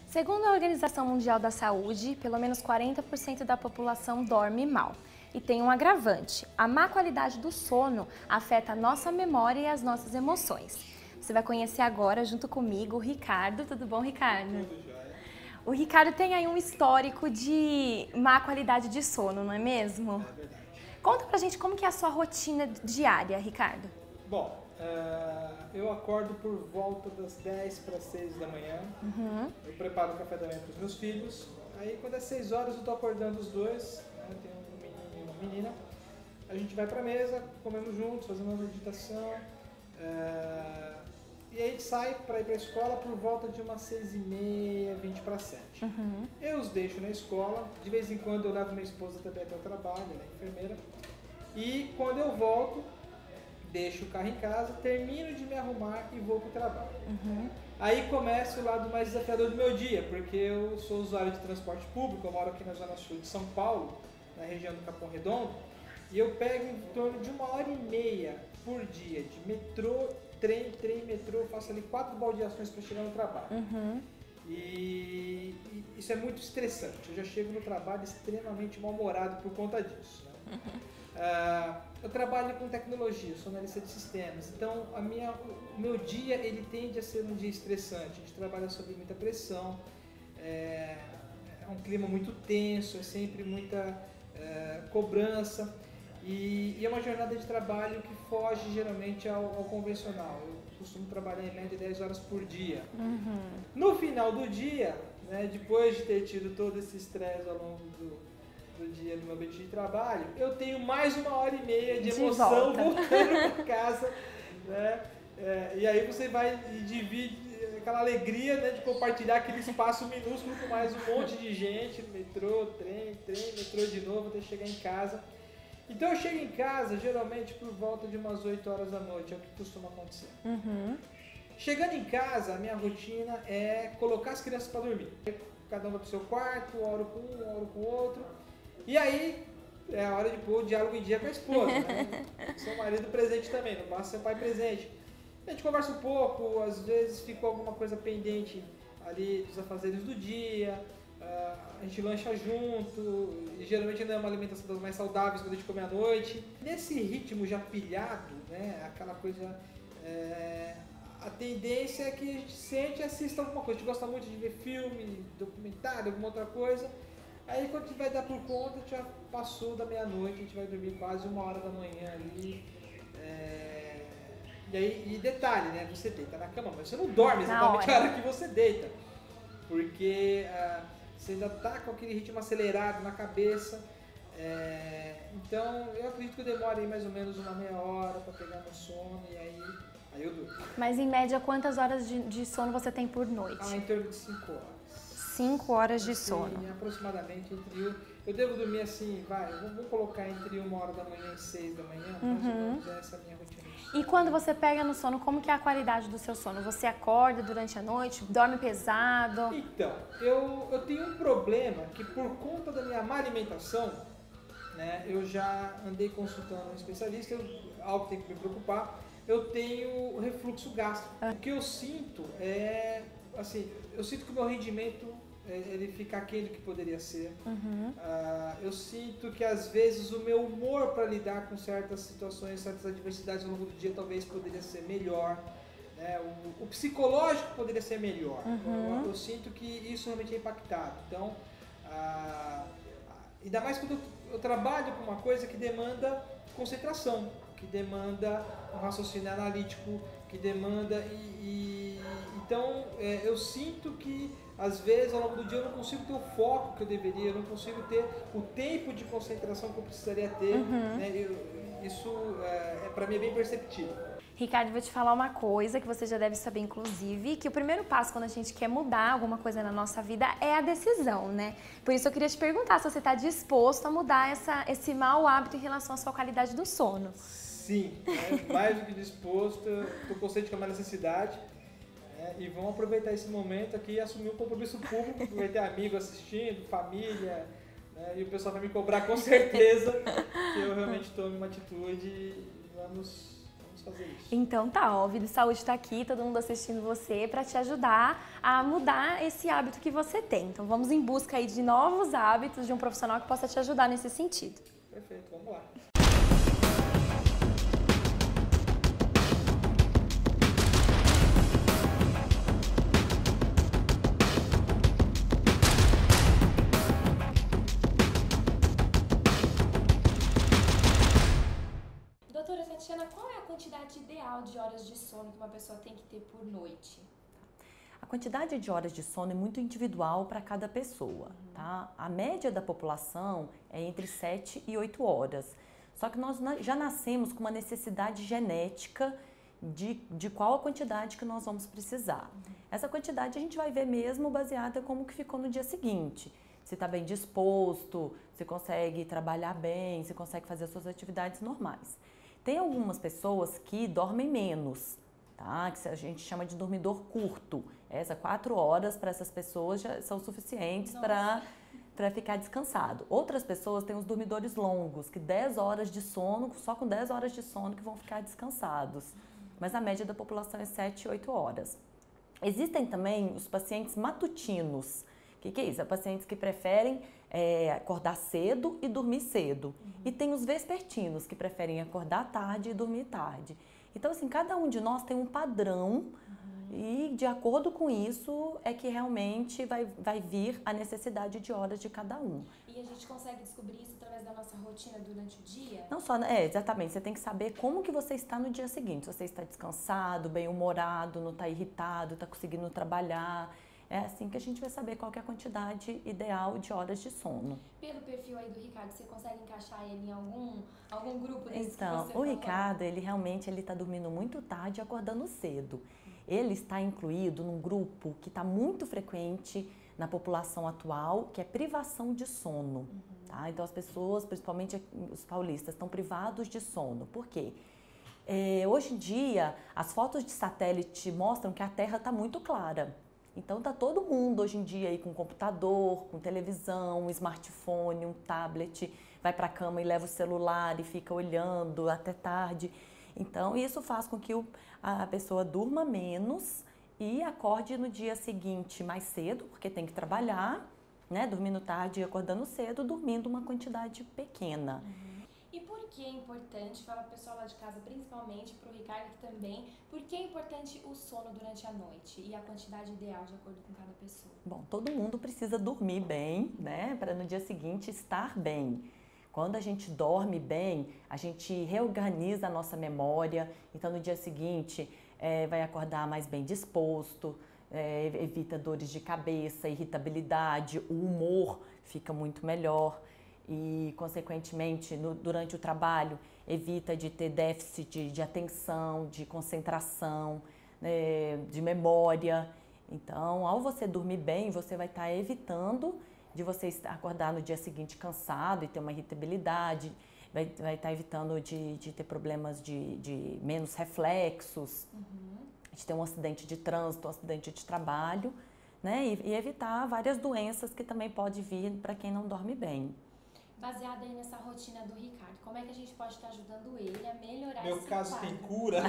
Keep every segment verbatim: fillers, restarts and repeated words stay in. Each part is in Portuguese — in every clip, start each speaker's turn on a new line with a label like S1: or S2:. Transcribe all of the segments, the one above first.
S1: Segundo a Organização Mundial da Saúde, pelo menos quarenta por cento da população dorme mal. E tem um agravante: a má qualidade do sono afeta a nossa memória e as nossas emoções. Você vai conhecer agora, junto comigo, o Ricardo. Tudo bom, Ricardo?
S2: Tudo jóia.
S1: O Ricardo tem aí um histórico de má qualidade de sono, não é mesmo?
S2: É verdade.
S1: Conta pra gente como que é a sua rotina diária, Ricardo.
S2: Bom, uh, eu acordo por volta das dez para as seis da manhã.
S1: Uhum.
S2: Eu preparo o café da manhã para os meus filhos. Aí quando é seis horas eu tô acordando os dois, né? Eu tenho um menino e uma menina. A gente vai pra mesa, comemos juntos, fazemos uma meditação. Uh, e aí a gente sai para ir para a escola por volta de umas seis e meia, vinte para sete.
S1: Uhum.
S2: Eu os deixo na escola, de vez em quando eu levo minha esposa também até o trabalho, ela é enfermeira. E quando eu volto, deixo o carro em casa, termino de me arrumar e vou para o trabalho.
S1: Uhum.
S2: Aí começa o lado mais desafiador do meu dia, porque eu sou usuário de transporte público, eu moro aqui na zona sul de São Paulo, na região do Capão Redondo, e eu pego em torno de uma hora e meia por dia de metrô, trem, trem, metrô, faço ali quatro baldeações para chegar no trabalho.
S1: Uhum.
S2: E, e isso é muito estressante, eu já chego no trabalho extremamente mal-humorado por conta disso, né?
S1: Uhum.
S2: Uh, eu trabalho com tecnologia, sou analista de sistemas, então a minha, o meu dia ele tende a ser um dia estressante. A gente trabalha sob muita pressão, é, é um clima muito tenso, é sempre muita é, cobrança e, e é uma jornada de trabalho que foge geralmente ao, ao convencional. Eu costumo trabalhar em média dez horas por dia.
S1: Uhum.
S2: No final do dia, né, depois de ter tido todo esse estresse ao longo do do dia no meu ambiente de trabalho, eu tenho mais uma hora e meia de, de emoção volta. voltando para casa, né? É, e aí você vai e divide aquela alegria, né, de compartilhar aquele espaço minúsculo com mais um monte de gente, metrô, trem, trem, metrô de novo até chegar em casa. Então eu chego em casa geralmente por volta de umas oito horas da noite, é o que costuma acontecer.
S1: Uhum.
S2: Chegando em casa, a minha rotina é colocar as crianças para dormir. Cada um vai para o seu quarto, hora com um, hora com o outro. E aí, é a hora de pôr o diálogo em dia com a esposa, né? Seu marido presente também, não basta ser pai presente. A gente conversa um pouco, às vezes ficou alguma coisa pendente ali dos afazeres do dia, a gente lancha junto, e geralmente não é uma alimentação das mais saudáveis quando a gente come à noite. Nesse ritmo já pilhado, né? Aquela coisa... É, a tendência é que a gente sente e assista alguma coisa. A gente gosta muito de ver filme, documentário, alguma outra coisa. Aí quando a gente vai dar por conta, já passou da meia-noite, a gente vai dormir quase uma hora da manhã ali. É... E aí, e detalhe, né? Você deita na cama, mas você não dorme exatamente a hora que você deita. Porque ah, você ainda tá com aquele ritmo acelerado na cabeça. É... Então eu acredito que eu demore aí mais ou menos uma meia hora para pegar no sono e aí, aí eu durmo.
S1: Mas em média, quantas horas de, de sono você tem por noite?
S2: Ah, em torno de cinco horas.
S1: Cinco horas de
S2: assim,
S1: sono.
S2: Aproximadamente entre eu, eu devo dormir assim, vai, eu vou colocar entre uma hora da manhã e seis da manhã, mais ou menos essa é a minha rotina.
S1: E quando você pega no sono, como que é a qualidade do seu sono? Você acorda durante a noite, dorme pesado?
S2: Então, eu, eu tenho um problema que por conta da minha má alimentação, né, eu já andei consultando um especialista, eu, algo que tem que me preocupar, eu tenho refluxo gástrico. Ah. O que eu sinto é, assim, eu sinto que o meu rendimento ele fica aquele que poderia ser. Uhum. Uh, eu sinto que às vezes o meu humor para lidar com certas situações, certas adversidades ao longo do dia talvez poderia ser melhor, né? o, o psicológico poderia ser melhor. Uhum. Eu, eu sinto que isso realmente é impactado. Então, uh, ainda mais quando eu, eu trabalho com uma coisa que demanda concentração, que demanda um raciocínio analítico, que demanda e, e então é, eu sinto que às vezes ao longo do dia eu não consigo ter o foco que eu deveria, eu não consigo ter o tempo de concentração que eu precisaria ter, uhum. né? eu, isso é, é para mim é bem perceptível.
S1: Ricardo, vou te falar uma coisa que você já deve saber, inclusive, que o primeiro passo quando a gente quer mudar alguma coisa na nossa vida é a decisão, né? Por isso eu queria te perguntar se você está disposto a mudar essa, esse mau hábito em relação à sua qualidade do sono.
S2: Sim, né? Mais do que disposto, estou consciente que é uma necessidade. É, e vamos aproveitar esse momento aqui e assumir um compromisso público, vai ter amigo assistindo, família, né, e o pessoal vai me cobrar com certeza que eu realmente tome uma atitude e vamos, vamos vamos fazer isso.
S1: Então tá, ó, o Vida e Saúde está aqui, todo mundo assistindo você para te ajudar a mudar esse hábito que você tem. Então vamos em busca aí de novos hábitos de um profissional que possa te ajudar nesse sentido.
S2: Perfeito, vamos lá.
S1: Doutora Tatiana, qual é a quantidade ideal de horas de sono que uma pessoa tem que ter por noite?
S3: A quantidade de horas de sono é muito individual para cada pessoa, uhum. tá? A média da população é entre sete e oito horas. Só que nós já nascemos com uma necessidade genética de, de qual a quantidade que nós vamos precisar. Uhum. Essa quantidade a gente vai ver mesmo baseada como que ficou no dia seguinte. Se está bem disposto, se consegue trabalhar bem, se consegue fazer as suas atividades normais. Tem algumas pessoas que dormem menos, tá? Que a gente chama de dormidor curto. Essas quatro horas para essas pessoas já são suficientes para para ficar descansado. Outras pessoas têm os dormidores longos, que dez horas de sono, só com dez horas de sono que vão ficar descansados. Mas a média da população é sete, oito horas. Existem também os pacientes matutinos. O que, que é isso? É pacientes que preferem é, acordar cedo e dormir cedo. Uhum. E tem os vespertinos, que preferem acordar tarde e dormir tarde. Então, assim, cada um de nós tem um padrão uhum. e, de acordo com isso, é que realmente vai, vai vir a necessidade de horas de cada um.
S1: E a gente consegue descobrir isso através da nossa rotina durante o dia?
S3: Não só, é, exatamente. Você tem que saber como que você está no dia seguinte. Se você está descansado, bem-humorado, não está irritado, está conseguindo trabalhar. É assim que a gente vai saber qual que é a quantidade ideal de horas de sono.
S1: Pelo perfil aí do Ricardo, você consegue encaixar ele em algum, algum grupo desse
S3: Então,
S1: que você
S3: o
S1: falou?
S3: Ricardo, ele realmente ele está dormindo muito tarde e acordando cedo. Ele está incluído num grupo que está muito frequente na população atual, que é privação de sono. Uhum. Tá? Então, as pessoas, principalmente os paulistas, estão privados de sono. Por quê? É, hoje em dia, as fotos de satélite mostram que a Terra está muito clara. Então tá todo mundo hoje em dia aí com computador, com televisão, um smartphone, um tablet, vai para a cama e leva o celular e fica olhando até tarde. Então isso faz com que o, a pessoa durma menos e acorde no dia seguinte mais cedo, porque tem que trabalhar, né? Dormindo tarde e acordando cedo, dormindo uma quantidade pequena.
S1: Uhum. E por que é importante, fala pro pessoal lá de casa, principalmente pro Ricardo aqui também, por que é importante o sono durante a noite e a quantidade ideal de acordo com cada pessoa?
S3: Bom, todo mundo precisa dormir bem, né, para no dia seguinte estar bem. Quando a gente dorme bem, a gente reorganiza a nossa memória, então no dia seguinte é, vai acordar mais bem disposto, é, evita dores de cabeça, irritabilidade, o humor fica muito melhor. E, consequentemente, no, durante o trabalho, evita de ter déficit de, de atenção, de concentração, né, de memória. Então, ao você dormir bem, você vai estar evitando de você acordar no dia seguinte cansado e ter uma irritabilidade, vai, vai estar evitando de, de ter problemas de, de menos reflexos, uhum. de ter um acidente de trânsito, um acidente de trabalho, né, e, e evitar várias doenças que também podem vir para quem não dorme bem.
S1: Baseada aí nessa rotina do Ricardo, como é que a gente pode estar ajudando ele a melhorar
S2: Meu
S1: esse
S2: caso
S1: quadro?
S2: tem cura?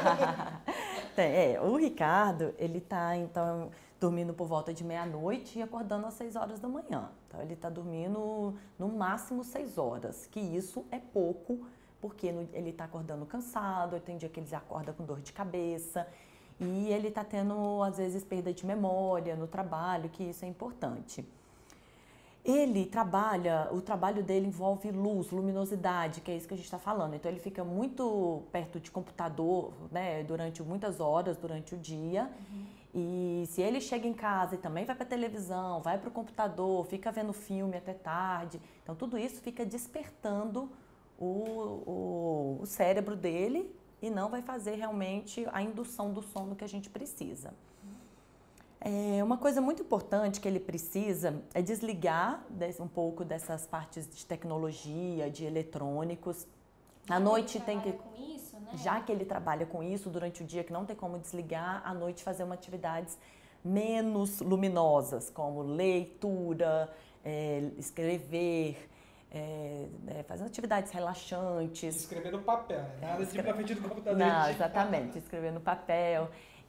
S3: é, o Ricardo, ele tá, então, dormindo por volta de meia-noite e acordando às seis horas da manhã. Então, ele tá dormindo no máximo seis horas, que isso é pouco, porque no, ele tá acordando cansado, tem dia que ele acorda com dor de cabeça, e ele tá tendo, às vezes, perda de memória no trabalho, que isso é importante. Ele trabalha, o trabalho dele envolve luz, luminosidade, que é isso que a gente está falando. Então ele fica muito perto de computador, né, durante muitas horas, durante o dia. Uhum. E se ele chega em casa e também vai para a televisão, vai para o computador, fica vendo filme até tarde, então tudo isso fica despertando o, o, o cérebro dele e não vai fazer realmente a indução do sono que a gente precisa. É, uma coisa muito importante que ele precisa é desligar desse, um pouco dessas partes de tecnologia, de eletrônicos. À noite tem que,
S1: com isso, né?
S3: já que ele trabalha com isso durante o dia, que não tem como desligar, à noite fazer uma atividades menos luminosas, como leitura, é, escrever, é, é, fazendo atividades relaxantes.
S2: Escrever no papel, né? Nada de ir pra frente do computador.
S3: Não, exatamente, escrever no papel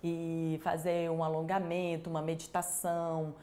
S3: e fazer um alongamento, uma meditação,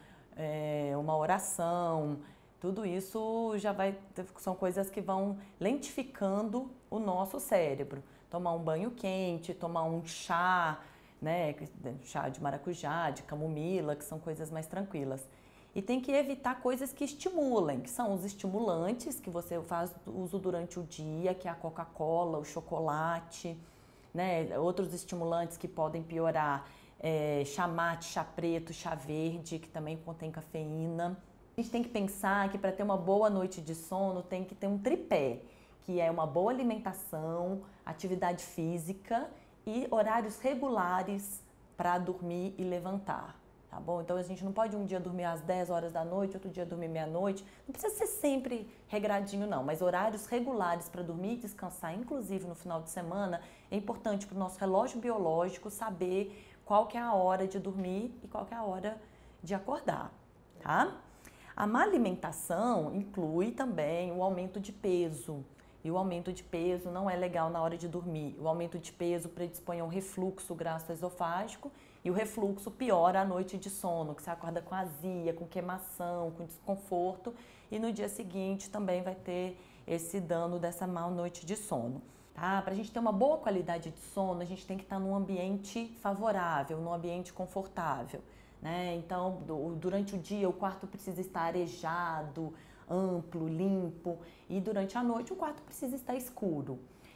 S3: é, uma oração. Tudo isso já vai, são coisas que vão lentificando o nosso cérebro. Tomar um banho quente, tomar um chá, né, chá de maracujá, de camomila, que são coisas mais tranquilas. E tem que evitar coisas que estimulem, que são os estimulantes que você faz uso durante o dia, que é a Coca-Cola, o chocolate, né, outros estimulantes que podem piorar, é, chá mate, chá preto, chá verde, que também contém cafeína. A gente tem que pensar que para ter uma boa noite de sono tem que ter um tripé, que é uma boa alimentação, atividade física e horários regulares para dormir e levantar, tá bom? Então a gente não pode um dia dormir às dez horas da noite, outro dia dormir meia-noite. Não precisa ser sempre regradinho não, mas horários regulares para dormir e descansar, inclusive no final de semana, é importante para o nosso relógio biológico saber qual que é a hora de dormir e qual que é a hora de acordar, tá? A má alimentação inclui também o aumento de peso. E o aumento de peso não é legal na hora de dormir. O aumento de peso predispõe a um refluxo gastroesofágico e o refluxo piora a noite de sono, que você acorda com azia, com queimação, com desconforto e no dia seguinte também vai ter esse dano dessa má noite de sono. Tá? Para a gente ter uma boa qualidade de sono, a gente tem que estar num ambiente favorável, num ambiente confortável. Né? Então, durante o dia o quarto precisa estar arejado, amplo, limpo e durante a noite o quarto precisa estar escuro.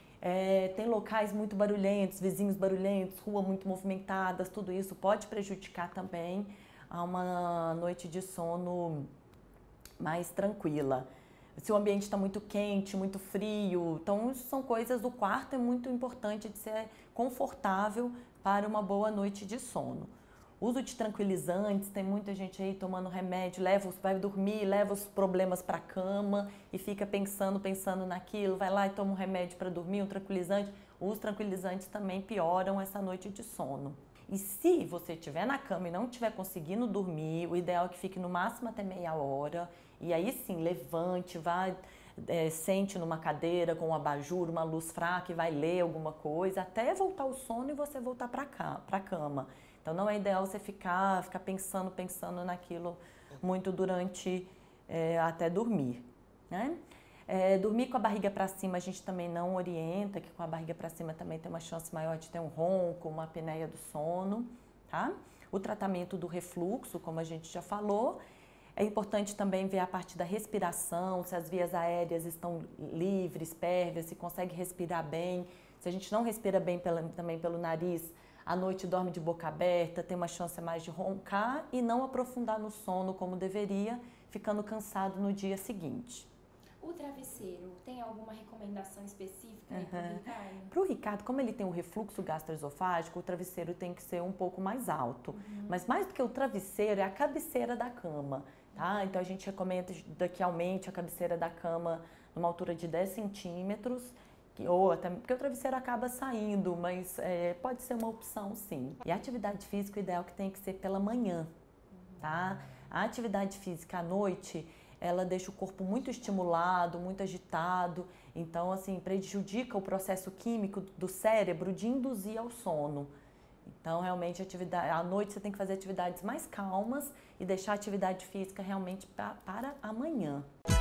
S3: É, tem locais muito barulhentos, vizinhos barulhentos, rua muito movimentadas, tudo isso pode prejudicar também a uma noite de sono mais tranquila. Se o ambiente está muito quente, muito frio, então isso são coisas, o quarto é muito importante de ser confortável para uma boa noite de sono. Uso de tranquilizantes, tem muita gente aí tomando remédio, leva, vai dormir, leva os problemas para a cama e fica pensando, pensando naquilo, vai lá e toma um remédio para dormir, um tranquilizante. Os tranquilizantes também pioram essa noite de sono. E se você estiver na cama e não estiver conseguindo dormir, o ideal é que fique no máximo até meia hora. E aí sim, levante, vai, é, sente numa cadeira com um abajur, uma luz fraca e vai ler alguma coisa, até voltar o sono e você voltar para cá, para a cama. Então não é ideal você ficar, ficar pensando, pensando naquilo muito durante, é, até dormir, né? É, dormir com a barriga para cima a gente também não orienta, que com a barriga para cima também tem uma chance maior de ter um ronco, uma apneia do sono, tá? O tratamento do refluxo, como a gente já falou, é importante também ver a parte da respiração, se as vias aéreas estão livres, pérvias, se consegue respirar bem. Se a gente não respira bem pela, também pelo nariz, à noite dorme de boca aberta, tem uma chance mais de roncar e não aprofundar no sono como deveria, ficando cansado no dia seguinte.
S1: O travesseiro, tem alguma recomendação específica aí
S3: Uhum.
S1: para o Ricardo?
S3: Para o Ricardo, como ele tem um refluxo gastroesofágico, o travesseiro tem que ser um pouco mais alto. Uhum. Mas mais do que o travesseiro, é a cabeceira da cama, tá? Então a gente recomenda que aumente a cabeceira da cama numa altura de dez centímetros, ou até, porque o travesseiro acaba saindo, mas é, pode ser uma opção sim. E a atividade física, o ideal é que tem que ser pela manhã, tá? A atividade física à noite, ela deixa o corpo muito estimulado, muito agitado, então assim, prejudica o processo químico do cérebro de induzir ao sono. Então realmente atividade, à noite você tem que fazer atividades mais calmas e deixar a atividade física realmente pra, para amanhã.